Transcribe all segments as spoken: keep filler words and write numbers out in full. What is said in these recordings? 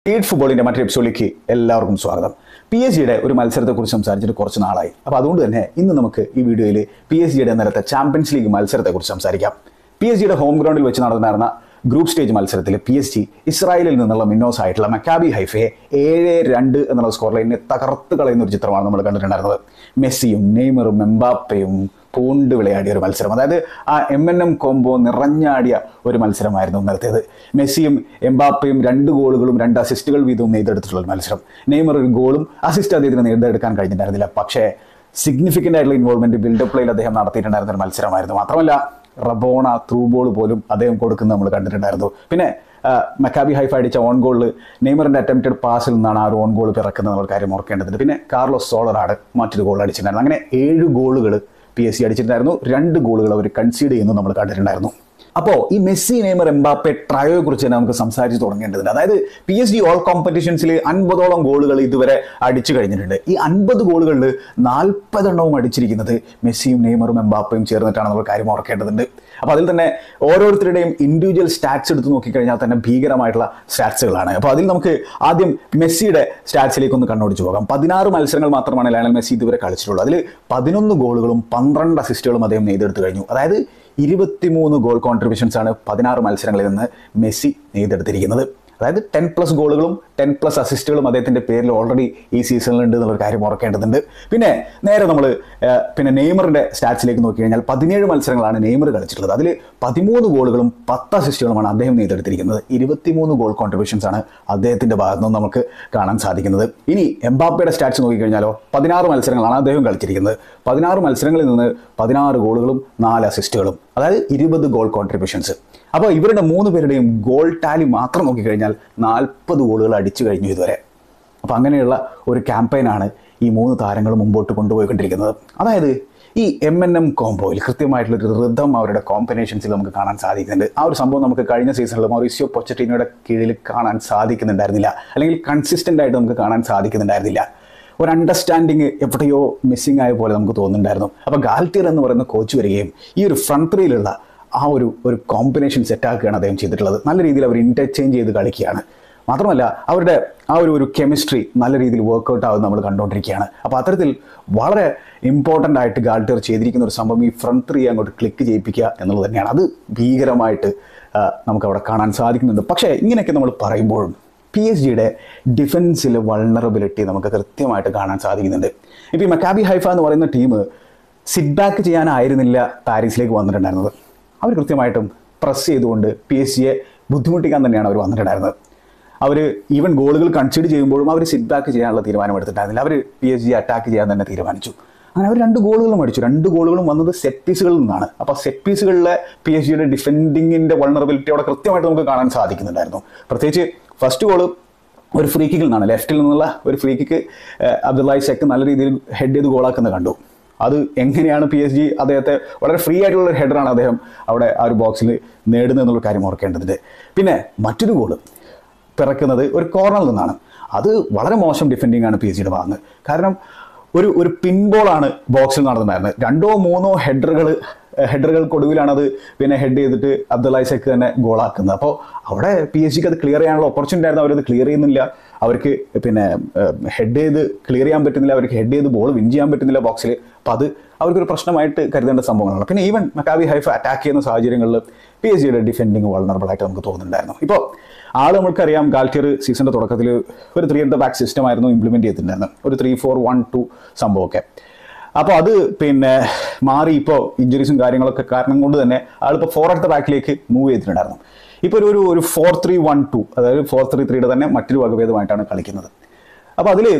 Eight ഫുട്ബോളിന്റെ മറ്റൊരു എപ്പിസോഡിലേക്ക് എല്ലാവർക്കും സ്വാഗതം. പി എസ് ജിയുടെ ഒരു മത്സരത്തെക്കുറിച്ച് സംസാരിച്ചിട്ട് കുറച്ച് നാളായി. അപ്പോൾ അതുകൊണ്ട് തന്നെ ഇന്ന് നമുക്ക് ഈ വീഡിയോയിൽ പി എസ് ജിയുടെ ഇന്നലത്തെ ചാമ്പ്യൻസ് ലീഗ് മത്സരത്തെക്കുറിച്ച് സംസാരിക്കാം. പി എസ് ജിയുടെ ഹോം ഗ്രൗണ്ടിൽ വെച്ച് നടന്നിരുന്ന ഗ്രൂപ്പ് സ്റ്റേജ് മത്സരത്തിൽ പി എസ് ജി ഇസ്രായേലിൽ നിന്നുള്ള മിന്നോസ് ആയിട്ടുള്ള മക്കാബി ഹൈഫയെ ഏഴ് രണ്ട് എന്നുള്ള സ്കോർ ലൈനിനെ തകർത്ത് കളയുന്ന ഒരു ചിത്രമാണ് നമ്മൾ കണ്ടിട്ടുണ്ടായിരുന്നത്. മെസ്സിയും നെയ്മറും എംബാപ്പയും പൂണ്ട് വിളയാടിയ ഒരു മത്സരം, അതായത് ആ എം എൻ എം കോംബോ നിറഞ്ഞാടിയ ഒരു മത്സരമായിരുന്നു ഇന്നലത്തേത്. മെസ്സിയും എംബാപ്പയും രണ്ട് ഗോളുകളും രണ്ട് അസിസ്റ്റുകൾ വീതവും നെയ്തെടുത്തിട്ടുള്ള ഒരു മത്സരം. നെയ്മർ ഒരു ഗോളും അസിസ്റ്റ് അദ്ദേഹത്തിന് നേടിയെടുക്കാൻ കഴിഞ്ഞിട്ടുണ്ടായിരുന്നില്ല. പക്ഷേ സിഗ്നിഫിക്കൻ്റ് ആയിട്ടുള്ള ഇൻവോൾവ്മെന്റ് ബിൽഡപ്പ് പ്ലേയിൽ അദ്ദേഹം നടത്തിയിട്ടുണ്ടായിരുന്ന ഒരു മത്സരമായിരുന്നു. മാത്രമല്ല റബോണ ത്രൂ ബോൾ പോലും അദ്ദേഹം കൊടുക്കുന്നത് നമ്മൾ കണ്ടിട്ടുണ്ടായിരുന്നു. പിന്നെ മക്കാബി ഹൈഫ അടിച്ച ഓൺ ഗോളിൽ നെയ്മറിന്റെ അറ്റംപ്റ്റഡ് പാസിൽ നിന്നാണ് ആ ഒരു ഓൺ ഗോൾ പിറക്കുന്നത് എന്നുള്ള കാര്യം ഓർക്കേണ്ടതുണ്ട്. പിന്നെ കാർലോസ് സോളറാണ് മറ്റൊരു ഗോൾ അടിച്ചിട്ടുണ്ടായിരുന്നു. അങ്ങനെ ഏഴ് ഗോളുകൾ പി എസ് സി അടിച്ചിട്ടുണ്ടായിരുന്നു. രണ്ട് ഗോളുകൾ അവർ കൺസീഡ് ചെയ്യുന്നു നമ്മൾ കണ്ടിട്ടുണ്ടായിരുന്നു. അപ്പോൾ ഈ മെസ്സി നെയ്മർ എംബാപ്പെ ട്രയോയെ കുറിച്ച് തന്നെ നമുക്ക് സംസാരിച്ച് തുടങ്ങേണ്ടതുണ്ട്. അതായത് പി എസ് ജി ഓൾ കോമ്പറ്റീഷൻസിൽ അൻപതോളം ഗോളുകൾ ഇതുവരെ അടിച്ചു കഴിഞ്ഞിട്ടുണ്ട്. ഈ അൻപത് ഗോളുകളിൽ നാൽപ്പതെണ്ണവും അടിച്ചിരിക്കുന്നത് മെസ്സിയും നെയ്മറും എംബാപ്പയും ചേർന്നിട്ടാണ് നമ്മൾ കാര്യം ഓർക്കേണ്ടതുണ്ട്. അപ്പോൾ അതിൽ തന്നെ ഓരോരുത്തരുടെയും ഇൻഡിവിജ്വൽ സ്റ്റാറ്റ്സ് എടുത്ത് നോക്കിക്കഴിഞ്ഞാൽ തന്നെ ഭീകരമായിട്ടുള്ള സ്റ്റാറ്റ്സുകളാണ്. അപ്പോൾ അതിൽ നമുക്ക് ആദ്യം മെസ്സിയുടെ സ്റ്റാറ്റ്സിലേക്ക് ഒന്ന് കണ്ണോടിച്ച് പോകാം. പതിനാറ് മത്സരങ്ങൾ മാത്രമാണ് ലയണൽ മെസ്സി ഇതുവരെ കളിച്ചിട്ടുള്ളത്. അതിൽ പതിനൊന്ന് ഗോളുകളും പന്ത്രണ്ട് അസിസ്റ്റുകളും അദ്ദേഹം നെയ്തെടുത്ത് കഴിഞ്ഞു. അതായത് ഇരുപത്തിമൂന്ന് ഗോൾ കോൺട്രിബ്യൂഷൻസ് ആണ് പതിനാറ് മത്സരങ്ങളിൽ നിന്ന് മെസ്സി നെയ്തെടുത്തിരിക്കുന്നത്. അതായത് ടെൻ പ്ലസ് ഗോളുകളും ടെൻ പ്ലസ് അസിസ്റ്റുകളും അദ്ദേഹത്തിന്റെ പേരിൽ ഓൾറെഡി ഈ സീസണിലുണ്ട് എന്നുള്ളൊരു കാര്യം ഓർക്കേണ്ടതുണ്ട്. പിന്നെ നേരെ നമ്മൾ പിന്നെ നെയ്മറിന്റെ സ്റ്റാറ്റ്സിലേക്ക് നോക്കി കഴിഞ്ഞാൽ പതിനേഴ് മത്സരങ്ങളാണ് നെയ്മർ കളിച്ചിട്ടുള്ളത്. അതിൽ പതിമൂന്ന് ഗോളുകളും പത്ത് അസിസ്റ്റുകളുമാണ് അദ്ദേഹം നെയ്തെടുത്തിരിക്കുന്നത്. ഇരുപത്തിമൂന്ന് ഗോൾ കോൺട്രിബ്യൂഷൻസ് ആണ് അദ്ദേഹത്തിന്റെ ഭാഗത്തു നിന്ന് നമുക്ക് കാണാൻ സാധിക്കുന്നത്. ഇനി എംബാപ്പയുടെ സ്റ്റാറ്റ്സ് നോക്കിക്കഴിഞ്ഞാലോ പതിനാറ് മത്സരങ്ങളാണ് അദ്ദേഹം കളിച്ചിരിക്കുന്നത്. പതിനാറ് മത്സരങ്ങളിൽ നിന്ന് പതിനാറ് ഗോളുകളും നാല് അസിസ്റ്റുകളും, അതായത് ഇരുപത് ഗോൾ കോൺട്രിബ്യൂഷൻസ്. അപ്പോൾ ഇവരുടെ മൂന്ന് പേരുടെയും ഗോൾ ടാലി മാത്രം നോക്കിക്കഴിഞ്ഞാൽ നാൽപ്പത് ഗോളുകൾ അടിച്ചു കഴിഞ്ഞു ഇതുവരെ. അപ്പോൾ അങ്ങനെയുള്ള ഒരു ക്യാമ്പയിനാണ് ഈ മൂന്ന് താരങ്ങൾ മുമ്പോട്ട് കൊണ്ടുപോയിക്കൊണ്ടിരിക്കുന്നത്. അതായത് ഈ എം എൻ എം കോംബോയിൽ കൃത്യമായിട്ടുള്ളൊരു റിതം അവരുടെ കോമ്പിനേഷൻസിൽ നമുക്ക് കാണാൻ സാധിക്കുന്നുണ്ട്. ആ ഒരു സംഭവം നമുക്ക് കഴിഞ്ഞ സീസണിൽ മൗറിസിയോ പൊച്ചറ്റിനോയുടെ കീഴിൽ കാണാൻ സാധിക്കുന്നുണ്ടായിരുന്നില്ല, അല്ലെങ്കിൽ കൺസിസ്റ്റൻ്റ് ആയിട്ട് നമുക്ക് കാണാൻ സാധിക്കുന്നുണ്ടായിരുന്നില്ല. ഒരു അണ്ടർസ്റ്റാൻഡിങ് എവിടെയോ മിസ്സിംഗ് ആയ പോലെ നമുക്ക് തോന്നുന്നുണ്ടായിരുന്നു. അപ്പോൾ ഗാൽറ്റിയർ എന്ന് പറയുന്ന കോച്ച് വരികയും ഈ ഒരു ഫ്രണ്ട് ത്രീയിലുള്ള ആ ഒരു ഒരു കോമ്പിനേഷൻ സെറ്റാക്കുകയാണ് അദ്ദേഹം ചെയ്തിട്ടുള്ളത്. നല്ല രീതിയിൽ അവർ ഇൻ്റർചേഞ്ച് ചെയ്ത് കളിക്കുകയാണ്. മാത്രമല്ല അവരുടെ ആ ഒരു ഒരു കെമിസ്ട്രി നല്ല രീതിയിൽ വർക്കൗട്ട് ആവുന്നത് നമ്മൾ കണ്ടുകൊണ്ടിരിക്കുകയാണ്. അപ്പോൾ അത്തരത്തിൽ വളരെ ഇമ്പോർട്ടൻ്റ് ആയിട്ട് ഗാൾട്ടിയർ ചെയ്തിരിക്കുന്ന ഒരു സംഭവം ഈ ഫ്രണ്ട് ത്രീ അങ്ങോട്ട് ക്ലിക്ക് ചെയ്യിപ്പിക്കുക എന്നുള്ളത് തന്നെയാണ്. അത് ഭീകരമായിട്ട് നമുക്കവിടെ കാണാൻ സാധിക്കുന്നുണ്ട്. പക്ഷേ ഇങ്ങനെയൊക്കെ നമ്മൾ പറയുമ്പോഴും പി എസ് ജിയുടെ ഡിഫൻസിലെ വൾണറബിലിറ്റി നമുക്ക് കൃത്യമായിട്ട് കാണാൻ സാധിക്കുന്നുണ്ട്. ഇപ്പോൾ ഈ മക്കാബി ഹൈഫ എന്ന് പറയുന്ന ടീം സിറ്റ് ബാക്ക് ചെയ്യാനായിരുന്നില്ല പാരീസിലേക്ക് വന്നിട്ടുണ്ടായിരുന്നത്. അവർ കൃത്യമായിട്ടും പ്രസ് ചെയ്തുകൊണ്ട് പി എസ് ജിയെ ബുദ്ധിമുട്ടിക്കാൻ തന്നെയാണ് അവർ വന്നിട്ടുണ്ടായിരുന്നത്. അവർ ഈവൻ ഗോളുകൾ കൺസിഡർ ചെയ്യുമ്പോഴും അവർ സിറ്റ് ബാക്ക് ചെയ്യാനുള്ള തീരുമാനം എടുത്തിട്ടുണ്ടായിരുന്നില്ല. അവർ പി എസ് ജി അറ്റാക്ക് ചെയ്യാൻ തന്നെ തീരുമാനിച്ചു. അങ്ങനെ അവർ രണ്ട് ഗോളുകളും അടിച്ചു. രണ്ട് ഗോളുകളും വന്നത് സെറ്റ് പീസുകളിൽ നിന്നാണ്. അപ്പോൾ സെറ്റ് പീസുകളിലെ പി എസ് ജിയുടെ ഡിഫെൻഡിങ്ങിൻ്റെ വൾണറബിലിറ്റി അവിടെ കൃത്യമായിട്ട് നമുക്ക് കാണാൻ സാധിക്കുന്നുണ്ടായിരുന്നു. പ്രത്യേകിച്ച് ഫസ്റ്റ് ഗോള് ഒരു ഫ്രീ കിക്കിൽ നിന്നാണ്, ലെഫ്റ്റിൽ നിന്നുള്ള ഒരു ഫ്രീ കിക്ക് അബ്ദുല്ലാഹി ഷെക്ക് നല്ല രീതിയിൽ ഹെഡ് ചെയ്ത് ഗോളാക്കുന്നത് കണ്ടു. അത് എങ്ങനെയാണ് പി എസ് ജി അദ്ദേഹത്തെ വളരെ ഫ്രീ ആയിട്ടുള്ള ഒരു ഹെഡറാണ് അദ്ദേഹം അവിടെ ആ ഒരു ബോക്സിൽ നേടുന്നത് എന്നുള്ള കാര്യം ഓർക്കേണ്ടതുണ്ട്. പിന്നെ മറ്റൊരു ഗോള് പിറക്കുന്നത് ഒരു കോർണറിൽ നിന്നാണ്. അത് വളരെ മോശം ഡിഫെൻഡിങ് ആണ് പി എസ് ജിയുടെ ഭാഗത്ത്. കാരണം ഒരു ഒരു പിൻബോളാണ് ബോക്സിൽ നടന്നിട്ടുണ്ടായിരുന്നത്. രണ്ടോ മൂന്നോ ഹെഡറുകൾ ഹെഡറുകൾക്കൊടുവിലാണ് അത് പിന്നെ ഹെഡ് ചെയ്തിട്ട് അബ്ദുല്ലാഹി ഷെക്ക് തന്നെ ഗോളാക്കുന്നത്. അപ്പോൾ അവിടെ പി എസ് ജിക്ക് അത് ക്ലിയർ ചെയ്യാനുള്ള ഓപ്പർച്യൂണിറ്റി ആയിരുന്നു. അവരത് ക്ലിയർ ചെയ്യുന്നില്ല. അവർക്ക് പിന്നെ ഹെഡ് ചെയ്ത് ക്ലിയർ ചെയ്യാൻ പറ്റുന്നില്ല, അവർക്ക് ഹെഡ് ചെയ്ത് ബോൾ വിൻ ചെയ്യാൻ പറ്റുന്നില്ല ബോക്സിൽ. അപ്പോൾ അത് അവർക്കൊരു പ്രശ്നമായിട്ട് കരുതേണ്ട സംഭവങ്ങളാണ്. പിന്നെ ഈവൻ മക്കാബി ഹൈഫ അറ്റാക്ക് ചെയ്യുന്ന സാഹചര്യങ്ങളിൽ പി എസ് ജിയുടെ ഡിഫെൻഡിങ് വൾണറബിളായിട്ട് നമുക്ക് തോന്നുന്നുണ്ടായിരുന്നു. ഇപ്പോൾ ആൾ നമുക്കറിയാം ഗാൽറ്റിയർ സീസണിൻ്റെ തുടക്കത്തിൽ ഒരു three at the back system ആയിരുന്നു ഇംപ്ലിമെൻറ്റ് ചെയ്തിട്ടുണ്ടായിരുന്നത്, ഒരു ത്രീ ഫോർ വൺ ടു സംഭവമൊക്കെ. അപ്പോൾ അത് പിന്നെ മാറി ഇപ്പോൾ ഇഞ്ചുറീസും കാര്യങ്ങളൊക്കെ കാരണം കൊണ്ട് തന്നെ ആളിപ്പോൾ ഫോർ അറ്റ് ദ ബാക്കിലേക്ക് മൂവ് ചെയ്തിട്ടുണ്ടായിരുന്നു. ഇപ്പോൾ ഒരു ഒരു ഫോർ ത്രീ വൺ ടു, അതായത് ഫോർ ത്രീ ത്രീയുടെ തന്നെ മറ്റൊരു വകഭേദമായിട്ടാണ് കളിക്കുന്നത്. അപ്പോൾ അതിൽ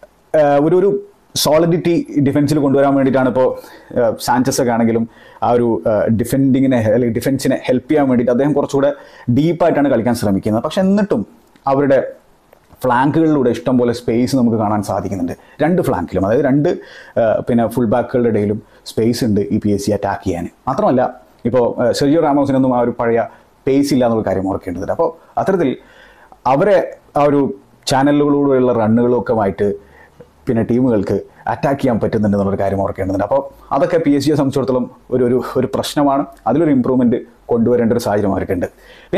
ഒരു ഒരു സോളിഡിറ്റി ഡിഫൻസിൽ കൊണ്ടുവരാൻ വേണ്ടിയിട്ടാണ് ഇപ്പോൾ സാഞ്ചസ് ഒക്കെ ആണെങ്കിലും ആ ഒരു ഡിഫെൻഡിങ്ങിനെ അല്ലെങ്കിൽ ഡിഫൻസിനെ ഹെൽപ്പ് ചെയ്യാൻ വേണ്ടിയിട്ട് അദ്ദേഹം കുറച്ചുകൂടെ ഡീപ്പായിട്ടാണ് കളിക്കാൻ ശ്രമിക്കുന്നത്. പക്ഷെ എന്നിട്ടും അവരുടെ ഫ്ലാങ്കുകളിലൂടെ ഇഷ്ടംപോലെ സ്പേസ് നമുക്ക് കാണാൻ സാധിക്കുന്നുണ്ട്. രണ്ട് ഫ്ലാങ്കിലും, അതായത് രണ്ട് പിന്നെ ഫുൾ ബാക്കുകളുടെ ഇടയിലും സ്പേസ് ഉണ്ട് ഈ പി എസ് സി അറ്റാക്ക് ചെയ്യാൻ. മാത്രമല്ല ഇപ്പോൾ സെർജിയോ റാമോസിനൊന്നും ആ ഒരു പഴയ പേസ് ഇല്ല എന്നുള്ള കാര്യം ഓർക്കേണ്ടതുണ്ട്. അപ്പോൾ അത്തരത്തിൽ അവരെ ആ ഒരു ചാനലുകളിലൂടെയുള്ള റണ്ണുകളൊക്കെ ആയിട്ട് പിന്നെ ടീമുകൾക്ക് അറ്റാക്ക് ചെയ്യാൻ പറ്റുന്നുണ്ട് എന്നുള്ളൊരു കാര്യം ഓർക്കേണ്ടതുണ്ട്. അപ്പോൾ അതൊക്കെ പി എസ് ജിയെ സംബന്ധിച്ചിടത്തോളം ഒരു ഒരു ഒരു പ്രശ്നമാണ്. അതിലൊരു ഇമ്പ്രൂവ്മെൻറ്റ് കൊണ്ടുവരേണ്ട ഒരു സാഹചര്യം അവർക്കുണ്ട്. പിന്നെ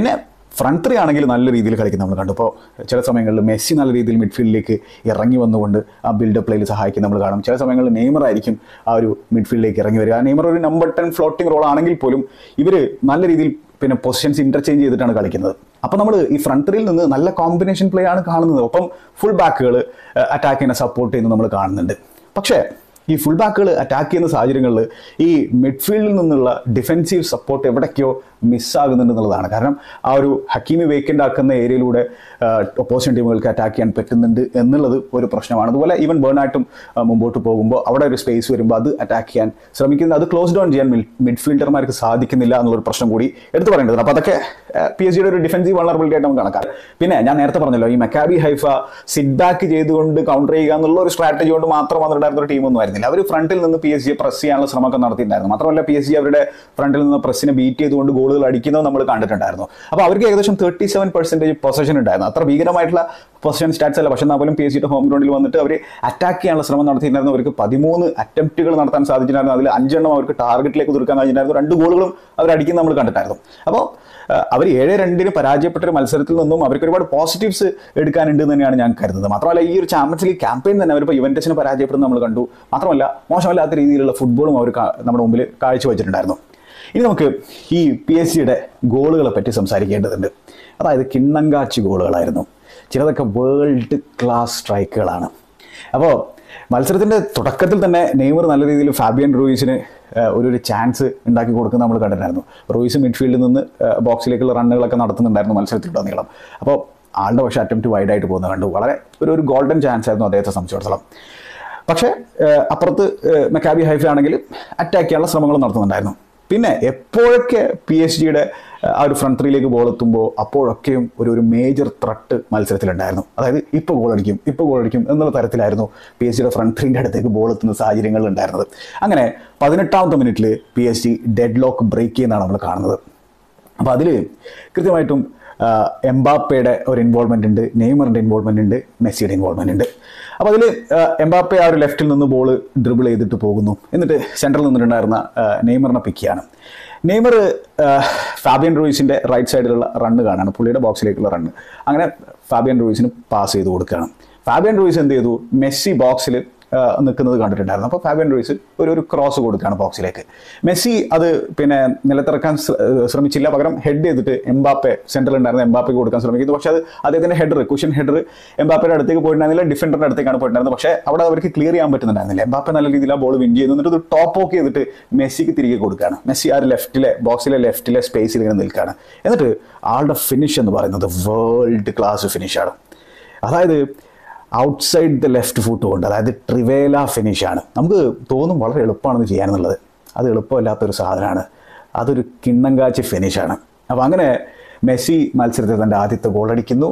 ഫ്രണ്ട് ത്രീ ആണെങ്കിൽ നല്ല രീതിയിൽ കളിക്കുന്ന നമ്മൾ കണ്ടു. ഇപ്പോൾ ചില സമയങ്ങളിൽ മെസ്സി നല്ല രീതിയിൽ മിഡ്ഫീൽഡിലേക്ക് ഇറങ്ങി വന്നുകൊണ്ട് ആ ബിൽഡപ്പ് പ്ലേയിൽ സഹായിക്കും നമ്മൾ കാണും. ചില സമയങ്ങളിൽ നെയ്മർ ആയിരിക്കും ആ ഒരു മിഡ്ഫീൽഡിലേക്ക് ഇറങ്ങി വരിക. നെയ്മർ ഒരു നമ്പർ ടെൻ ഫ്ലോട്ടിംഗ് റോൾ ആണെങ്കിൽ പോലും ഇവർ നല്ല രീതിയിൽ പിന്നെ പൊസിഷൻസ് ഇന്റർചേഞ്ച് ചെയ്തിട്ടാണ് കളിക്കുന്നത്. അപ്പോൾ നമ്മൾ ഈ ഫ്രണ്ട് ത്രീയിൽ നിന്ന് നല്ല കോമ്പിനേഷൻ പ്ലേ ആണ് കാണുന്നത്. ഒപ്പം ഫുൾ ബാക്കുകൾ അറ്റാക്കിനെ സപ്പോർട്ട് ചെയ്യുന്നത് നമ്മൾ കാണുന്നുണ്ട്. പക്ഷേ ഈ ഫുൾ ബാക്കുകൾ അറ്റാക്ക് ചെയ്യുന്ന സാഹചര്യങ്ങളിൽ ഈ മിഡ്ഫീൽഡിൽ നിന്നുള്ള ഡിഫെൻസീവ് സപ്പോർട്ട് എവിടേക്കോ മിസ്സാകുന്നുണ്ട് എന്നുള്ളതാണ്. കാരണം ആ ഒരു ഹക്കീമി വേക്കൻ്റ് ആക്കുന്ന ഏരിയയിലൂടെ ഒപ്പോസിഷൻ ടീമുകൾക്ക് അറ്റാക്ക് ചെയ്യാൻ പറ്റുന്നുണ്ട് എന്നുള്ളത് ഒരു പ്രശ്നമാണ്. അതുപോലെ ഈവൻ ബേണായിട്ടും മുമ്പോട്ട് പോകുമ്പോൾ അവിടെ ഒരു സ്പേസ് വരുമ്പോൾ അത് അറ്റാക്ക് ചെയ്യാൻ ശ്രമിക്കുന്നത്, അത് ക്ലോസ് ഡൗൺ ചെയ്യാൻ മിഡ്ഫീൽഡർമാർക്ക് സാധിക്കുന്നില്ല എന്നുള്ളൊരു പ്രശ്നം കൂടി എടുത്തു പറയേണ്ടത്. അപ്പോൾ അതൊക്കെ പി എസ് ജിയുടെ ഒരു ഡിഫെൻസീവ് വൾണറബിലിറ്റി ആയിട്ട് നമുക്ക് കണക്കാം. പിന്നെ ഞാൻ നേരത്തെ പറഞ്ഞല്ലോ, ഈ മക്കാബി ഹൈഫ സിറ്റ് ബാക്ക് ചെയ്തുകൊണ്ട് കൗണ്ടർ ചെയ്യുക എന്നുള്ള ഒരു സ്ട്രാറ്റജി കൊണ്ട് മാത്രം വന്നിട്ടുണ്ടായിരുന്ന ഒരു ടീമൊന്നും ആയിരുന്നില്ല. അവർ ഫ്രണ്ടിൽ നിന്ന് പി എസ് ജിയെ പ്രസ് ചെയ്യാനുള്ള ശ്രമമൊക്കെ നടത്തിയിട്ടുണ്ടായിരുന്നു. മാത്രമല്ല പി എസ് ജി അവരുടെ ഫ്രണ്ടിൽ നിന്ന് പ്രസ്സിനെ ബീറ്റ് ചെയ്തുകൊണ്ട് ഗോളുകൾ അടിക്കുന്നത് നമ്മൾ കണ്ടിട്ടുണ്ടായിരുന്നു. അപ്പോൾ അവർക്ക് ഏകദേശം തേർട്ടി സെവൻ പെർസെൻറ്റേജ് പൊസഷൻ ഉണ്ടായിരുന്നു. അത്ര ഭീകരമായിട്ടുള്ള പൊസിഷൻ സ്റ്റാറ്റ്സ് അല്ല. പക്ഷേ എന്നാൽ പോലും പി എസ് ജിയുടെ ഹോം ഗ്രൗണ്ടിൽ വന്നിട്ട് അവർ അറ്റാക്ക് ചെയ്യാനുള്ള ശ്രമം നടത്തിയിട്ടുണ്ടായിരുന്നു. അവർക്ക് പതിമൂന്ന് അറ്റംപ്റ്റുകൾ നടത്താൻ സാധിച്ചിട്ടുണ്ടായിരുന്നു. അതിൽ അഞ്ചെണ്ണം അവർക്ക് ടാർഗറ്റിലേക്ക് തീർക്കാൻ കഴിഞ്ഞിട്ടുണ്ടായിരുന്നു. രണ്ട് ഗോളുകളും അവർ അടിക്കുന്നത് നമ്മൾ കണ്ടിട്ടായിരുന്നു. അപ്പോൾ അവർ ഏഴ് രണ്ടിന് പരാജയപ്പെട്ടൊരു മത്സരത്തിൽ നിന്നും അവർക്ക് ഒരുപാട് പോസിറ്റീവ്സ് എടുക്കാനുണ്ട് എന്ന് തന്നെയാണ് ഞാൻ കരുതുന്നത്. മാത്രമല്ല ഈ ഒരു ചാമ്പ്യൻസ് ലീഗ് ക്യാമ്പയിൻ തന്നെ അവരിപ്പോൾ യുവന്റസിനെ പരാജയപ്പെടുന്നത് നമ്മൾ കണ്ടു. മാത്രമല്ല മോശമല്ലാത്ത രീതിയിലുള്ള ഫുട്ബോളും അവർ നമ്മുടെ മുമ്പിൽ കാഴ്ചവെച്ചിട്ടുണ്ടായിരുന്നു. ഇനി നമുക്ക് ഈ പി എസ് ജിയുടെ ഗോളുകളെ പറ്റി സംസാരിക്കേണ്ടതുണ്ട്. അതായത് കിണ്ണങ്കാച്ചി ഗോളുകളായിരുന്നു. ചിലതൊക്കെ വേൾഡ് ക്ലാസ് സ്ട്രൈക്കുകളാണ്. അപ്പോൾ മത്സരത്തിൻ്റെ തുടക്കത്തിൽ തന്നെ നെയ്മർ നല്ല രീതിയിൽ ഫാബിയൻ റൂയിസിന് ഒരു ഒരു ചാൻസ് ഉണ്ടാക്കി കൊടുക്കുന്നത് നമ്മൾ കണ്ടിട്ടുണ്ടായിരുന്നു. റൂയിസ് മിഡ്ഫീൽഡിൽ നിന്ന് ബോക്സിലേക്കുള്ള റണ്ണുകളൊക്കെ നടത്തുന്നുണ്ടായിരുന്നു മത്സരത്തിലുടനീളം. അപ്പോൾ ആളുടെ പക്ഷേ അറ്റംപ്റ്റ് വൈഡായിട്ട് പോകുന്നത് കണ്ടു. വളരെ ഒരു ഒരു ഗോൾഡൻ ചാൻസ് ആയിരുന്നു അദ്ദേഹത്തെ സംബന്ധിച്ചിടത്തോളം. പക്ഷേ അപ്പുറത്ത് മക്കാബി ഹൈഫ ആണെങ്കിൽ അറ്റാക്ക് ചെയ്യാനുള്ള ശ്രമങ്ങൾ നടത്തുന്നുണ്ടായിരുന്നു. പിന്നെ എപ്പോഴൊക്കെ പി എസ് ജിയുടെ ആ ഒരു ഫ്രണ്ട് ത്രീയിലേക്ക് ബോൾ എത്തുമ്പോൾ അപ്പോഴൊക്കെയും ഒരു ഒരു മേജർ ത്രട്ട് മത്സരത്തിലുണ്ടായിരുന്നു. അതായത് ഇപ്പോൾ ഗോൾ അടിക്കും ഇപ്പോൾ ഗോൾ അടിക്കും എന്നുള്ള തരത്തിലായിരുന്നു പി എസ് ജിയുടെ ഫ്രണ്ട് ത്രീൻ്റെ അടുത്തേക്ക് ബോൾ എത്തുന്ന സാഹചര്യങ്ങൾ ഉണ്ടായിരുന്നത്. അങ്ങനെ പതിനെട്ടാമത്തെ മിനിറ്റിൽ P S G dead lock break ചെയ്യുന്നതാണ് നമ്മൾ കാണുന്നത്. അപ്പോൾ അതിൽ കൃത്യമായിട്ടും എംബാപ്പയുടെ ഒരു ഇൻവോൾവ്മെൻ്റ് ഉണ്ട്, നെയ്മറിൻ്റെ ഇൻവോൾവ്മെൻ്റ് ഉണ്ട്, മെസ്സിയുടെ ഇൻവോൾവ്മെൻ്റ് ഉണ്ട്. അപ്പോൾ അതിൽ എംബാപ്പെ ആ ഒരു ലെഫ്റ്റിൽ നിന്ന് ബോൾ ഡ്രിബിൾ ചെയ്തിട്ട് പോകുന്നു. എന്നിട്ട് സെൻട്രൽ നിന്നിട്ടുണ്ടായിരുന്ന നെയ്മറിനെ പിക്ക് ചെയ്യാണ്. നെയ്മർ ഫാബിയൻ റൂയിസിൻ്റെ റൈറ്റ് സൈഡിലുള്ള റണ്ണ് കാണാണ്, പുള്ളിയുടെ ബോക്സിലേക്കുള്ള റണ്ണ്. അങ്ങനെ ഫാബിയൻ റൂയിസിന് പാസ് ചെയ്ത് കൊടുക്കുകയാണ്. ഫാബിയൻ റൂയിസ് എന്ത് ചെയ്തു, മെസ്സി ബോക്സിൽ നിൽക്കുന്നത് കണ്ടിട്ടുണ്ടായിരുന്നു. അപ്പോൾ ഫാബിയൻ റൂയിസ് ഒരു ഒരു ക്രോസ് കൊടുക്കുകയാണ് ബോക്സിലേക്ക്. മെസ്സി അത് പിന്നെ നിലത്തിറക്കാൻ ശ്രമിച്ചില്ല, പകരം ഹെഡ് ചെയ്തിട്ട് എംബാപ്പെ സെൻട്രൽ ഉണ്ടായിരുന്ന എംബാപ്പയ്ക്ക് കൊടുക്കാൻ ശ്രമിക്കുന്നു. പക്ഷേ അത് അദ്ദേഹത്തിൻ്റെ ഹെഡർ കുഷൻ ഹെഡർ എംബാപ്പയുടെ അടുത്തേക്ക് പോയിട്ടുണ്ടായിരുന്നില്ല, ഡിഫൻഡറിൻ്റെ അടുത്തേക്കാണ് പോയിട്ടുണ്ടായിരുന്നത്. പക്ഷേ അവിടെ അവർക്ക് ക്ലിയർ ചെയ്യാൻ പറ്റുന്നുണ്ടായിരുന്നില്ല. എംബാപ്പെ നല്ല രീതിയിൽ ആ ബോൾ വിൻ ചെയ്യുന്നു. എന്നിട്ട് ഇത് ടോപ്പ് ഓക്ക് ചെയ്തിട്ട് മെസ്സിക്ക് തിരികെ കൊടുക്കുകയാണ്. മെസ്സി ആ ഒരു ലെഫ്റ്റിലെ ബോക്സിലെ ലെഫ്റ്റിലെ സ്പേസിൽ ഇങ്ങനെ നിൽക്കുകയാണ്. എന്നിട്ട് ആളുടെ ഫിനിഷ് എന്ന് പറയുന്നത് വേൾഡ് ക്ലാസ് ഫിനിഷാണ്. അതായത് ഔട്ട്സൈഡ് ദ ലെഫ്റ്റ് ഫുട്ട് കൊണ്ട്, അതായത് ട്രിവേല ഫിനിഷാണ്. നമുക്ക് തോന്നും വളരെ എളുപ്പമാണെന്ന് ചെയ്യാനെന്നുള്ളത്. അത് എളുപ്പമല്ലാത്തൊരു സാധനമാണ്. അതൊരു കിണ്ണങ്കാച്ചി ഫിനിഷാണ്. അപ്പോൾ അങ്ങനെ മെസ്സി മത്സരത്തിൽ തൻ്റെ ആദ്യത്തെ ഗോൾ അടിക്കുന്നു.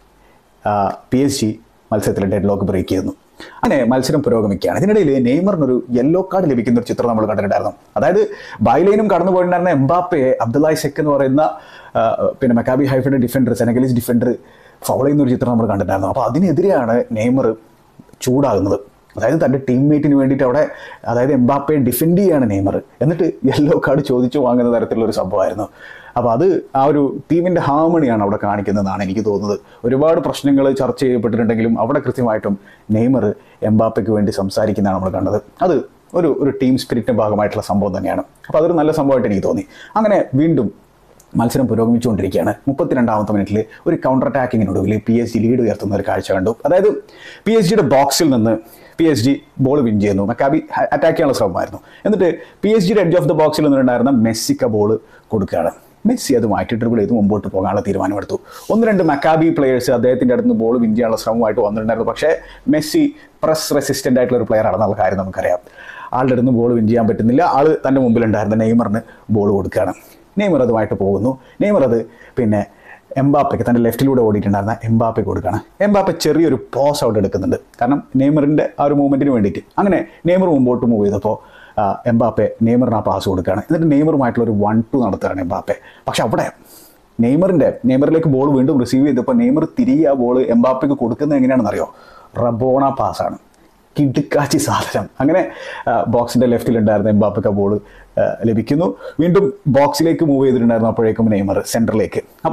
പി എസ് ജി മത്സരത്തിൽ ഡെഡ് ലോക്ക് ബ്രേക്ക് ചെയ്യുന്നു. അങ്ങനെ മത്സരം പുരോഗമിക്കുകയാണ്. ഇതിനിടയിൽ നെയ്മറിനൊരു യെല്ലോ കാർഡ് ലഭിക്കുന്ന ഒരു ചിത്രം നമ്മൾ കണ്ടിട്ടുണ്ടായിരുന്നു. അതായത് ബൈലൈനും കടന്നു പോയിട്ടുണ്ടായിരുന്ന എംബാപ്പയെ അബ്ദുല്ലാഹി സെക്ക് എന്ന് പറയുന്ന പിന്നെ മക്കാബി ഹൈഫയുടെ ഡിഫൻഡർ, സെനഗലീസ് ഡിഫൻഡർ ഫൗൾ ചെയ്യുന്ന ഒരു ചിത്രം നമ്മൾ കണ്ടിട്ടുണ്ടായിരുന്നു. അപ്പോൾ അതിനെതിരെയാണ് നെയ്മർ ചൂടാകുന്നത്. അതായത് തൻ്റെ ടീംമേറ്റിന് വേണ്ടിയിട്ട് അവിടെ അതായത് എംബാപ്പയെ ഡിഫെൻഡ് ചെയ്യാണ് നെയ്മർ. എന്നിട്ട് യെല്ലോ കാർഡ് ചോദിച്ചു വാങ്ങുന്ന തരത്തിലുള്ള ഒരു സംഭവമായിരുന്നു. അപ്പോൾ അത് ആ ഒരു ടീമിൻ്റെ ഹാർമണിയാണ് അവിടെ കാണിക്കുന്നതെന്നാണ് എനിക്ക് തോന്നുന്നത്. ഒരുപാട് പ്രശ്നങ്ങൾ ചർച്ച ചെയ്യപ്പെട്ടിട്ടുണ്ടെങ്കിലും അവിടെ കൃത്യമായിട്ടും നെയ്മർ എംബാപ്പയ്ക്ക് വേണ്ടി സംസാരിക്കുന്നതാണ് നമ്മൾ കണ്ടത്. അത് ഒരു ഒരു ടീം സ്പിരിറ്റിൻ്റെ ഭാഗമായിട്ടുള്ള സംഭവം തന്നെയാണ്. അപ്പോൾ അതൊരു നല്ല സംഭവമായിട്ട് എനിക്ക് തോന്നി. അങ്ങനെ വീണ്ടും മത്സരം പുരോഗമിച്ചുകൊണ്ടിരിക്കുകയാണ്. മുപ്പത്തിരണ്ടാമത്തെ മിനിറ്റിൽ ഒരു കൗണ്ടർ അറ്റാക്കിങ്ങിനൊടുവിൽ പി എസ് ജി ലീഡ് ഉയർത്തുന്ന ഒരു കാഴ്ച കണ്ടു. അതായത് പി എസ് ജിയുടെ ബോക്സിൽ നിന്ന് P S G ball win ചെയ്യുന്നു. മക്കാബി അറ്റാക്ക് ചെയ്യാനുള്ള ശ്രമമായിരുന്നു. എന്നിട്ട് പി എസ് ജിയുടെ എഡ്ജ് ഓഫ് ദ ബോക്സിൽ നിന്നുണ്ടായിരുന്ന മെസ്സിക്ക് ബോൾ കൊടുക്കുകയാണ്. മെസ്സി അത് മാറ്റി ഡ്രിബിൾ ചെയ്ത് മുമ്പോട്ട് പോകാനുള്ള തീരുമാനമെടുത്തു. ഒന്ന് രണ്ട് മക്കാബി പ്ലേയേഴ്സ് അദ്ദേഹത്തിൻ്റെ അടുത്ത് നിന്ന് ബോൾ വിൻ ചെയ്യാനുള്ള ശ്രമമായിട്ട് വന്നിട്ടുണ്ടായിരുന്നു. പക്ഷേ മെസ്സി പ്രസ് റെസിസ്റ്റൻ്റ് ആയിട്ടുള്ള ഒരു പ്ലെയർ ആണെന്നുള്ള കാര്യം നമുക്കറിയാം. ആളുടെ അടുത്ത് ബോൾ വിൻ ചെയ്യാൻ പറ്റുന്നില്ല. ആൾ തൻ്റെ മുമ്പിലുണ്ടായിരുന്ന നെയ്മറിന് ബോൾ കൊടുക്കുകയാണ്. നെയ്മർ അതുമായിട്ട് പോകുന്നു. നെയ്മർ അത് പിന്നെ എംബാപ്പയ്ക്ക് തൻ്റെ ലെഫ്റ്റിലൂടെ ഓടിയിട്ടുണ്ടായിരുന്ന എംബാപ്പയ്ക്ക് കൊടുക്കുകയാണ്. എംബാപ്പ ചെറിയൊരു പോസ് ഔട്ട് എടുക്കുന്നുണ്ട്, കാരണം നെയ്മറിൻ്റെ ആ ഒരു മൂവ്മെൻറ്റിന് വേണ്ടിയിട്ട്. അങ്ങനെ നെയ്മർ മുമ്പോട്ട് മൂവ് ചെയ്തപ്പോൾ എംബാപ്പെ നെയ്മറിന് ആ പാസ് കൊടുക്കുകയാണ്. എന്നിട്ട് നെയ്മറുമായിട്ടുള്ള ഒരു വൺ ടു നടത്തുകയാണ് എംബാപ്പെ. പക്ഷെ അവിടെ നെയ്മറിൻ്റെ നെയ്മറിലേക്ക് ബോൾ വീണ്ടും റിസീവ് ചെയ്തപ്പോൾ നെയ്മർ തിരികെ ആ ബോൾ എംബാപ്പയ്ക്ക് കൊടുക്കുന്നത് എങ്ങനെയാണെന്ന് അറിയോ? റബോണ പാസ്സാണ്. കിടുക്കാച്ചി സാധനം. അങ്ങനെ ബോക്സിൻ്റെ ലെഫ്റ്റിലുണ്ടായിരുന്ന എംബാപ്പയ്ക്ക് ആ ബോൾ ലഭിക്കുന്നു. വീണ്ടും ബോക്സിലേക്ക് മൂവ് ചെയ്തിട്ടുണ്ടായിരുന്നു അപ്പോഴേക്കും നെയ്മർ സെൻറ്ററിലേക്ക്. അപ്പോൾ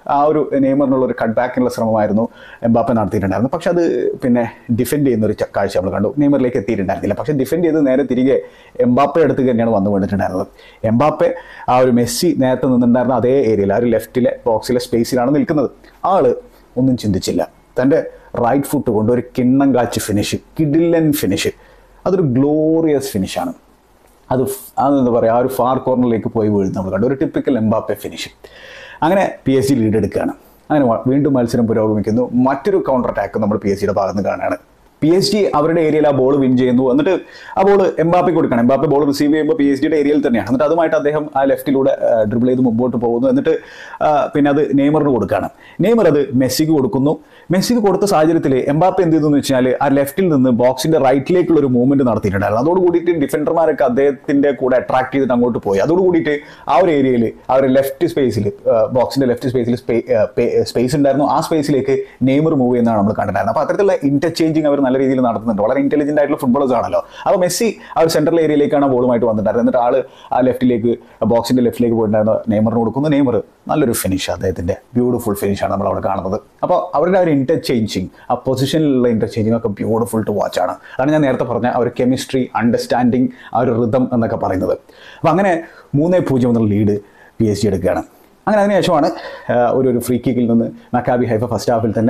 ആ ഒരു നെയ്മറിനുള്ള ഒരു കട്ട് ബാക്കിനുള്ള ശ്രമമായിരുന്നു എംബാപ്പെ നടത്തിയിട്ടുണ്ടായിരുന്നു. പക്ഷെ അത് പിന്നെ ഡിഫെൻഡ് ചെയ്യുന്ന ഒരു കാഴ്ച നമ്മൾ കണ്ടു. നെയ്മറിലേക്ക് എത്തിയിട്ടുണ്ടായിരുന്നില്ല. പക്ഷേ ഡിഫെൻഡ് ചെയ്ത് നേരെ തിരികെ എംബാപ്പെ അടുത്ത് തന്നെയാണ് വന്നു വീണിട്ടുണ്ടായിരുന്നത്. എംബാപ്പെ ആ ഒരു മെസ്സി നേരത്തെ നിന്നിട്ടുണ്ടായിരുന്ന അതേ ഏരിയയിൽ ആ ഒരു ലെഫ്റ്റിലെ ബോക്സിലെ സ്പേസിലാണ് നിൽക്കുന്നത്. ആള് ഒന്നും ചിന്തിച്ചില്ല. തൻ്റെ റൈറ്റ് ഫുട്ട് കൊണ്ട് ഒരു കിണ്ണം കാച്ച് ഫിനിഷ്, കിഡിലൻ ഫിനിഷ്, അതൊരു ഗ്ലോറിയസ് ഫിനിഷാണ്. അത് അതെന്താ പറയുക, ആ ഒരു ഫാർ കോർണറിലേക്ക് പോയി വീഴുന്നത് നമ്മൾ കണ്ടു. ഒരു ടിപ്പിക്കൽ എംബാപ്പെ ഫിനിഷ്. അങ്ങനെ പി എസ് ജി ലീഡ് എടുക്കുകയാണ്. അങ്ങനെ വീണ്ടും മത്സരം പുരോഗമിക്കുന്നു. മറ്റൊരു കൗണ്ടർ അറ്റാക്ക് നമ്മൾ പി എസ് ജിയുടെ ഭാഗത്ത് നിന്ന് കാണുകയാണ്. പി എസ് ജി അവരുടെ ഏരിയയിൽ ആ ബോൾ വിൻ ചെയ്യുന്നു. എന്നിട്ട് ആ ബോൾ എംബാപ്പെ കൊടുക്കണം. എംബാപ്പെ ബോൾ റിസീവ് ചെയ്യുമ്പോൾ പി എസ് ജിയുടെ ഏരിയയിൽ തന്നെയാണ്. എന്നിട്ട് അതുമായിട്ട് അദ്ദേഹം ആ ലെഫ്റ്റിലൂടെ ഡ്രിബിൾ ചെയ്ത് മുമ്പോട്ട് പോകുന്നു. എന്നിട്ട് പിന്നെ അത് നെയ്മറിന് കൊടുക്കുകയാണ്. നെയ്മർ അത് മെസ്സിക്ക് കൊടുക്കുന്നു. മെസ്സിക്ക് കൊടുത്ത സാഹചര്യത്തിൽ എംബാപ്പെ എന്ത് ചെയ്തു എന്ന് വെച്ചാൽ ആ ലെഫ്റ്റിൽ നിന്ന് ബോക്സിന്റെ റൈറ്റിലേക്കുള്ള ഒരു മൂവ്മെന്റ് നടത്തിയിട്ടുണ്ടായിരുന്നു. അതോട് കൂടിയിട്ട് ഡിഫൻഡർമാരൊക്കെ അദ്ദേഹത്തിന്റെ കൂടെ അട്രാക്ട് ചെയ്തിട്ട് അങ്ങോട്ട് പോയി. അതോട് കൂടിയിട്ട് ആ ഒരു ഏരിയയിൽ ആ ഒരു ലെഫ്റ്റ് സ്പേസിൽ ബോക്സിന്റെ ലെഫ്റ്റ് സ്പേസിൽ സ്പേസ് ഉണ്ടായിരുന്നു. ആ സ്പേസിലേക്ക് നെയ്മർ മൂവ് ചെയ്യുന്നതാണ് നമ്മൾ കണ്ടിട്ടുണ്ടായിരുന്നത്. അപ്പോൾ അത്തരത്തിലുള്ള ഇന്റർചേഞ്ചിങ് അവർ നല്ല രീതിയിൽ നടത്തുന്നുണ്ട്. വളരെ ഇന്റലിജന്റ് ആയിട്ടുള്ള ഫുട്ബോളേഴ്സ് ആണല്ലോ. അപ്പോൾ മെസ്സി ആ ഒരു സെൻട്രൽ ഏരിയയിലേക്കാണ് ബോളുമായിട്ട് വന്നിട്ടുണ്ടായിരുന്നത്. എന്നിട്ട് ആള് ആ ലെഫ്റ്റിലേക്ക് ബോക്സിന്റെ ലെഫ്റ്റിലേക്ക് പോയിട്ടുണ്ടായിരുന്നു. നെയ്മറിന് കൊടുക്കുന്നു. നെയ്മർ നല്ലൊരു ഫിനിഷ്, അദ്ദേഹത്തിന്റെ ബ്യൂട്ടിഫുൾ ഫിനിഷാണ് നമ്മൾ അവിടെ കാണുന്നത്. അപ്പോൾ അവരുടെ ആ ഒരു ഇന്റർചേഞ്ചിങ്, ആ പൊസിഷനിലുള്ള ഇന്റർചേഞ്ചിങ് ഒക്കെ ബ്യൂട്ടിഫുൾ ടു വാച്ച് ആണ്. അതാണ് ഞാൻ നേരത്തെ പറഞ്ഞ ആ ഒരു കെമിസ്ട്രി, അണ്ടർസ്റ്റാൻഡിങ്, ആ ഒരു റിതം എന്നൊക്കെ പറയുന്നത്. അപ്പോൾ അങ്ങനെ മൂന്നേ പൂജ്യം എന്നുള്ള ലീഡ് പി എസ് ജി എടുക്കുകയാണ്. അങ്ങനെ അതിനുശേഷമാണ് ഒരു ഒരു ഫ്രീ കിക്കിൽ നിന്ന് മക്കാബി ഹൈഫ ഫസ്റ്റ് ഹാഫിൽ തന്നെ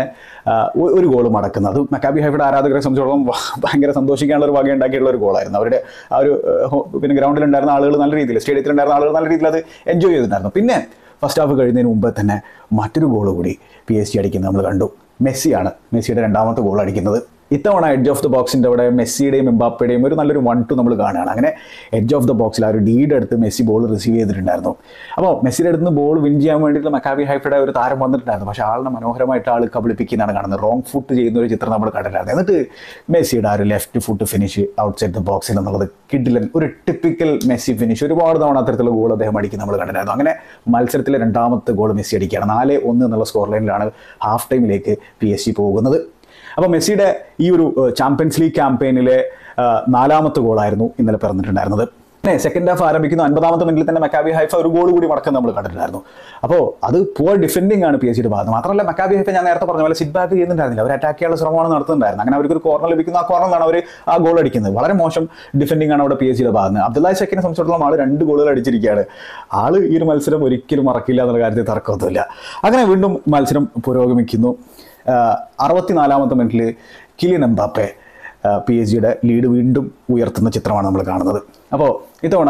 ഒരു ഗോൾ മടക്കുന്നത്. മക്കാബി ഹൈഫയുടെ ആരാധകരെ സംബന്ധിച്ചിടത്തോളം ഭയങ്കര സന്തോഷിക്കാനുള്ള ഒരു വക ഉണ്ടാക്കിയിട്ടുള്ള ഒരു ഗോളായിരുന്നു. അവരുടെ ആ ഒരു പിന്നെ ഗ്രൗണ്ടിലുണ്ടായിരുന്ന ആളുകൾ നല്ല രീതിയിൽ, സ്റ്റേഡിയത്തിലുണ്ടായിരുന്ന ആളുകൾ നല്ല രീതിയിൽ അത് എൻജോയ് ചെയ്തിട്ടുണ്ടായിരുന്നു. പിന്നെ ഫസ്റ്റ് ഹാഫ് കഴിയുന്നതിന് മുമ്പ് തന്നെ മറ്റൊരു ഗോൾ കൂടി പി എസ് ജി അടിക്കുന്നത് നമ്മൾ കണ്ടു. മെസ്സിയാണ് മെസ്സിയുടെ രണ്ടാമത്തെ ഗോൾ അടിക്കുന്നത്. ഇത്തവണ എഡ്ജ് ഓഫ് ദ ബോക്സിൻ്റെ അവിടെ മെസ്സിയുടെയും എംബാപ്പയുടെയും ഒരു നല്ലൊരു വൺ ടു നമ്മൾ കാണുകയാണ്. അങ്ങനെ എഡ്ജ് ഓഫ് ദ ബോക്സിൽ ആ ഒരു ഡീഡ് എടുത്ത് മെസ്സി ബോൾ റിസീവ് ചെയ്തിട്ടുണ്ടായിരുന്നു. അപ്പോൾ മെസ്സിയുടെ അടുത്ത് നിന്ന് ബോൾ വിൻ ചെയ്യാൻ വേണ്ടിയിട്ട് മക്കാബി ഹൈഫയുടെ ഒരു താരം വന്നിട്ടുണ്ടായിരുന്നു. പക്ഷേ ആളിനെ മനോഹരമായിട്ട് ആൾ കബളിപ്പിക്കുന്നതാണ് കാണുന്നത്. റോങ് ഫുട്ട് ചെയ്യുന്ന ഒരു ചിത്രം നമ്മൾ കണ്ടിട്ടുണ്ടായിരുന്നു. എന്നിട്ട് മെസ്സിയുടെ ആ ഒരു left foot finish outside the ബോക്സിൽ എന്നുള്ളത് കിഡിലൻ, ഒരു ടിപ്പിക്കൽ മെസ്സി ഫിനിഷ്. ഒരുപാട് തവണ അത്തരത്തിലുള്ള ഗോൾ അദ്ദേഹം അടിക്കുന്ന നമ്മൾ കണ്ടിട്ടുണ്ടായിരുന്നു. അങ്ങനെ മത്സരത്തിലെ രണ്ടാമത്തെ ഗോൾ മെസ്സി അടിക്കുകയാണ്. നാല് ഒന്ന് എന്നുള്ള സ്കോർ ലൈനിലാണ് ഹാഫ് ടൈമിലേക്ക് പി എസ് ജി പോകുന്നത്. അപ്പോൾ മെസ്സിയുടെ ഈ ഒരു ചാമ്പ്യൻസ് ലീഗ് ക്യാമ്പയിനിലെ നാലാമത്തെ ഗോളായിരുന്നു ഇന്നലെ പിറന്നിട്ടുണ്ടായിരുന്നത്. പിന്നെ സെക്കൻഡ് ഹാഫ് ആരംഭിക്കുന്ന അൻപതാമത്തെ മിനിറ്റിൽ തന്നെ മക്കാബി ഹൈഫ ഒരു ഗോൾ കൂടി മടക്കുന്നത് നമ്മൾ കണ്ടിട്ടുണ്ടായിരുന്നു. അപ്പോൾ അത് പുവർ ഡിഫെൻഡിങ് ആണ് പി എസ് ജിയുടെ ഭാഗത്ത്. മാത്രമല്ല മക്കാബി ഹൈഫ ഞാൻ നേരത്തെ പറഞ്ഞ പോലെ സിറ്റ് ബാക്ക് ചെയ്യുന്നുണ്ടായിരുന്നില്ല. അവർ അറ്റാക്ക് ചെയ്യാനുള്ള ശ്രമമാണ് നടത്തുന്നുണ്ടായിരുന്നത്. അങ്ങനെ അവർക്ക് ഒരു കോർണർ ലഭിക്കുന്നു. ആ കോർണറിലാണ് അവർ ആ ഗോൾ അടിക്കുന്നത്. വളരെ മോശം ഡിഫെൻഡിങ് ആണ് അവിടെ പി എസ് ജിയുടെ ഭാഗത്ത്. അബ്ദുല്ലാഹി ഷക്കീനെ സംബന്ധിച്ചിടത്തോളം ആൾ രണ്ട് ഗോളുകൾ അടിച്ചിരിക്കുകയാണ്. ആള് ഈ ഒരു മത്സരം ഒരിക്കലും മറക്കില്ല എന്നുള്ള കാര്യത്തിൽ തർക്കമൊന്നുമില്ല. അങ്ങനെ വീണ്ടും മത്സരം പുരോഗമിക്കുന്നു. അറുപത്തിനാലാമത്തെ മിനിറ്റിൽ കിലിയൻ എംബാപ്പെ പി എസ് ജിയുടെ ലീഡ് വീണ്ടും ഉയർത്തുന്ന ചിത്രമാണ് നമ്മൾ കാണുന്നത്. അപ്പോൾ ഇത്തവണ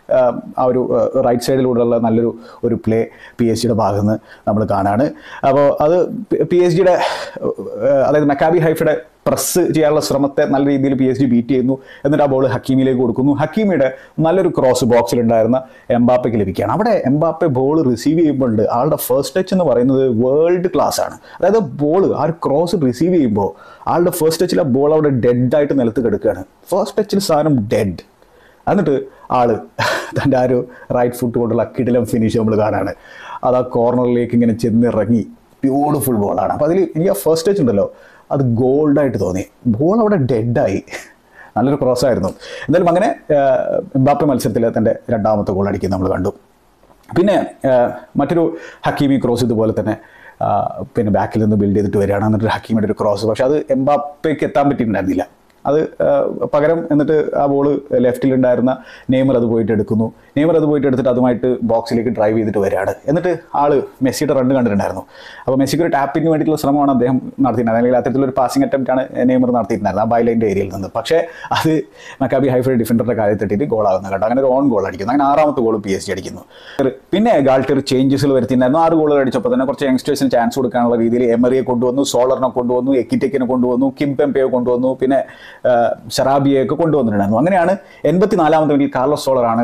ആ ഒരു റൈറ്റ് സൈഡിലൂടെയുള്ള നല്ലൊരു ഒരു പ്ലേ പി എസ് ജിയുടെ ഭാഗത്ത് നിന്ന് നമ്മൾ കാണാണ്. അപ്പോൾ അത് പി എസ് ജിയുടെ അതായത് മക്കാബി ഹൈഫയുടെ പ്രസ് ചെയ്യാനുള്ള ശ്രമത്തെ നല്ല രീതിയിൽ പി എസ് ജി ബീറ്റ് ചെയ്യുന്നു. എന്നിട്ട് ആ ബോൾ ഹക്കീമിലേക്ക് കൊടുക്കുന്നു. ഹക്കീമിയുടെ നല്ലൊരു ക്രോസ് ബോക്സിലുണ്ടായിരുന്ന എംബാപ്പയ്ക്ക് ലഭിക്കുകയാണ്. അവിടെ എംബാപ്പെ ബോൾ റിസീവ് ചെയ്യുമ്പോഴുണ്ട് ആളുടെ ഫസ്റ്റ് ടച്ച് എന്ന് പറയുന്നത് വേൾഡ് ക്ലാസ് ആണ്. അതായത് ബോൾ ആ ഒരു ക്രോസ് റിസീവ് ചെയ്യുമ്പോൾ ആളുടെ ഫസ്റ്റ് ടച്ചിൽ ആ ബോൾ അവിടെ ഡെഡായിട്ട് നിലത്ത് കിടക്കുകയാണ്. ഫസ്റ്റ് ടച്ചിൽ സാധനം ഡെഡ്. എന്നിട്ട് ആള് തൻ്റെ ആ ഒരു റൈറ്റ് ഫുട്ട് കൊണ്ടുള്ള കിടിലം ഫിനിഷ് നമ്മൾ കാണാണ്. അത് ആ കോർണറിലേക്ക് ഇങ്ങനെ ചെന്നിറങ്ങി ബ്യൂട്ടിഫുൾ ബോളാണ്. അപ്പോൾ അതിൽ എനിക്ക് ആ ഫസ്റ്റ് ടച്ച് ഉണ്ടല്ലോ അത് ഗോൾഡായിട്ട് തോന്നി. ബോൾ അവിടെ ഡെഡായി. നല്ലൊരു ക്രോസ് ആയിരുന്നു. എന്തായാലും അങ്ങനെ എംബാപ്പെ മത്സരത്തിൽ തൻ്റെ രണ്ടാമത്തെ ഗോൾ അടിക്കുന്നത് നമ്മൾ കണ്ടു. പിന്നെ മറ്റൊരു ഹക്കീമി ക്രോസ് ഇതുപോലെ തന്നെ പിന്നെ ബാക്കിൽ നിന്ന് ബിൽഡ് ചെയ്തിട്ട് വരികയാണ്. എന്നിട്ട് ഹക്കീമിയുടെ ഒരു ക്രോസ്, പക്ഷെ അത് എംബാപ്പയ്ക്ക് എത്താൻ പറ്റിയിട്ടുണ്ടായിരുന്നില്ല. അത് പകരം എന്നിട്ട് ആ ബോൾ ലെഫ്റ്റിലുണ്ടായിരുന്ന നെയ്മർ അത് പോയിട്ട് എടുക്കുന്നു. നെയ്മർ അത് പോയിട്ട് എടുത്തിട്ട് അതുമായിട്ട് ബോക്സിലേക്ക് ഡ്രൈവ് ചെയ്തിട്ട് വരികയാണ്. എന്നിട്ട് ആള് മെസ്സിയുടെ റണ്ണ് കണ്ടിട്ടുണ്ടായിരുന്നു. അപ്പോൾ മെസ്സിക്ക് ഒരു ടാപ്പിന് വേണ്ടിയിട്ടുള്ള ശ്രമമാണ് അദ്ദേഹം നടത്തിയിട്ടുണ്ടായിരുന്നത്. അല്ലെങ്കിൽ അത്തരത്തിലൊരു പാസിംഗ് അറ്റംപ്റ്റാണ് നെയ്മർ നടത്തിയിട്ടുണ്ടായിരുന്നത് ആ ബൈലൈൻ്റെ ഏരിയയിൽ നിന്ന്. പക്ഷേ അത് മക്കാബി ഹൈഫയുടെ ഡിഫൻഡറുടെ കാര്യത്തിൽ തട്ടിയിട്ട് ഗോളാകുന്ന കേട്ടോ. അങ്ങനെ ഒരു ഓൺ ഗോൾ അടിക്കുന്നു. അങ്ങനെ ആറാമത്തെ ഗോൾ പി എസ് ജി അടിക്കുന്നു. പിന്നെ ഗാൾട്ടിർ ചേഞ്ചസിൽ വരുത്തിയിട്ടുണ്ടായിരുന്നു. ആറ് ഗോളുകൾ അടിച്ചപ്പോൾ തന്നെ കുറച്ച് യങ്സ്റ്റേഴ്സിന് ചാൻസ് കൊടുക്കാനുള്ള രീതിയിൽ എമറിയെ കൊണ്ടുവന്നു, സോളറിനെ കൊണ്ടുവന്നു, എക്കിറ്റെക്കിനെ കൊണ്ടുവന്നു, കിംപെംപെയെ കൊണ്ടുവന്നു, പിന്നെ ഷറാബിയെയൊക്കെ കൊണ്ടുവന്നിട്ടുണ്ടായിരുന്നു. അങ്ങനെയാണ് എൺപത്തിനാലാമത്തെ മിനിറ്റിൽ കാർലോസ് സോളറാണ്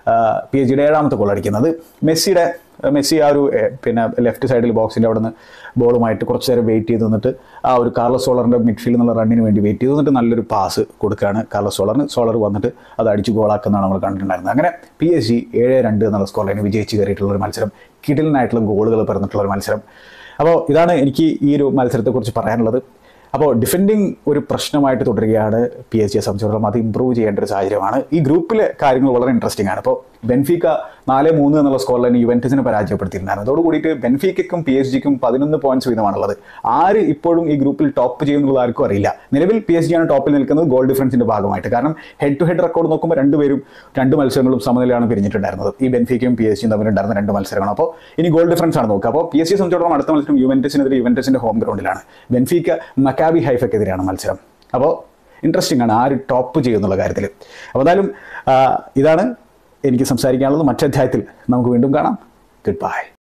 പി എസ് ജിയുടെ ഏഴാമത്തെ ഗോൾ അടിക്കുന്നത്. മെസ്സിയുടെ മെസ്സി ആ ഒരു പിന്നെ ലെഫ്റ്റ് സൈഡിൽ ബോക്സിൻ്റെ അവിടെ നിന്ന് ബോളുമായിട്ട് കുറച്ച് നേരം വെയിറ്റ് ചെയ്ത് നിന്നിട്ട് ആ ഒരു കാർലോസ് സോളറിൻ്റെ മിഡ്ഫീൽഡിൽ നിന്നുള്ള റണ്ണിന് വേണ്ടി വെയിറ്റ് ചെയ്ത് നിന്നിട്ട് നല്ലൊരു പാസ് കൊടുക്കുകയാണ് കാർലോസ് സോളറിന്. സോളർ വന്നിട്ട് അത് അടിച്ച് ഗോളാക്കുന്നതാണ് നമ്മൾ കണ്ടിട്ടുണ്ടായിരുന്നത്. അങ്ങനെ പി എസ് ജി ഏഴ് രണ്ട് എന്നുള്ള സ്കോർ ലൈന് വിജയിച്ച് കയറിയിട്ടുള്ളൊരു മത്സരം, കിടിലനായിട്ടുള്ള ഗോളുകൾ പിറന്നിട്ടുള്ളൊരു മത്സരം. അപ്പോൾ ഇതാണ് എനിക്ക് ഈ ഒരു മത്സരത്തെക്കുറിച്ച് പറയാനുള്ളത്. അപ്പോൾ ഡിഫെൻഡിങ് ഒരു പ്രശ്നമായിട്ട് തുടരുകയാണ് പി എസ് ജിയെ സംബന്ധിച്ചിടത്തോളം. അത് ഇമ്പ്രൂവ് ചെയ്യേണ്ട ഒരു സാഹചര്യമാണ്. ഈ ഗ്രൂപ്പിലെ കാര്യങ്ങൾ വളരെ ഇൻട്രസ്റ്റിംഗ് ആണ്. അപ്പോൾ ബെൻഫീക്ക നാല് മൂന്ന് എന്നുള്ള സ്കോർ ലൈൻ യുവന്റസിനെ പരാജയപ്പെടുത്തിയിട്ടുണ്ടായിരുന്നു. അതോടുകൂടിയിട്ട് ബെൻഫീക്കയ്ക്കും പി എസ് ജിക്കും പതിനൊന്ന് പോയിന്റ്സ് വീതമാണുള്ളത്. ആര് ഇപ്പോഴും ഈ ഗ്രൂപ്പിൽ ടോപ്പ് ചെയ്യുന്നുള്ളത് ആർക്കും അറിയില്ല. നിലവിൽ പി എസ് ജി ആണ് ടോപ്പിൽ നിൽക്കുന്നത് ഗോൾ ഡിഫറൻസിന്റെ ഭാഗമായിട്ട്. കാരണം ഹെഡ് ടു ഹെഡ് റെക്കോർഡ് നോക്കുമ്പോൾ രണ്ടുപേരും രണ്ട് മത്സരങ്ങളും സമനിലയാണ് പിരിഞ്ഞിട്ടുണ്ടായിരുന്നത്. ഈ ബെൻഫീക്കയും പി എസ് ജിയും തമ്മിലുണ്ടായിരുന്ന രണ്ട് മത്സരങ്ങൾ. അപ്പോൾ ഇനി ഗോൾ ഡിഫറൻസ് ആണ് നോക്കുക. അപ്പോൾ പി എസ് ജി സംബന്ധിച്ചിടത്തോളം അടുത്ത മത്സരം യുവന്റസിനെതിരെ യുവന്റസിന്റെ ഹോം ഗ്രൗണ്ടിലാണ്. ബെൻഫീക്ക മക്കാബി ഹൈഫയ്ക്കെതിരെയാണ് മത്സരം. അപ്പോൾ ഇൻട്രസ്റ്റിംഗ് ആണ് ആര് ടോപ്പ് ചെയ്യുന്നുള്ള കാര്യത്തിൽ. അപ്പോൾ എന്തായാലും ഇതാണ് എനിക്ക് സംസാരിക്കാനുള്ളത്. മറ്റധ്യായത്തിൽ നമുക്ക് വീണ്ടും കാണാം. Good bye.